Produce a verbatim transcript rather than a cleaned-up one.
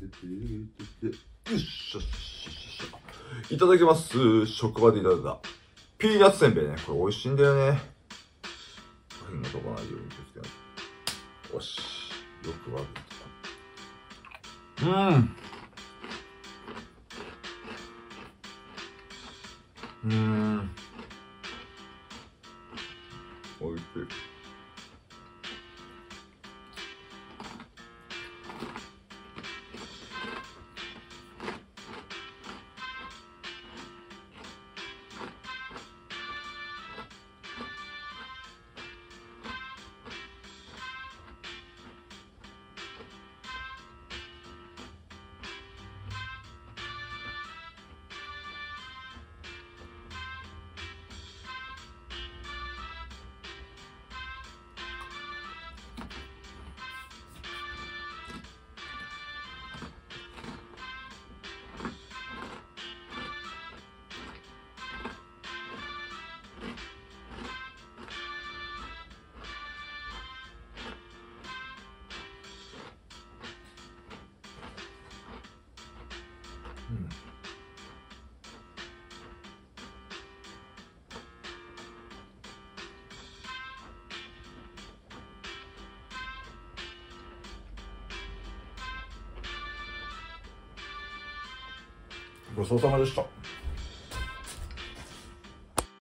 よっしゃよっしゃよっしゃ。いただきます。職場でいただいたピーナッツせんべいね。これ美味しいんだよね。変なとこないように気をつけないと。よし。よく割ると。うん。うーん。美味しい。うん、ごちそうさまでした。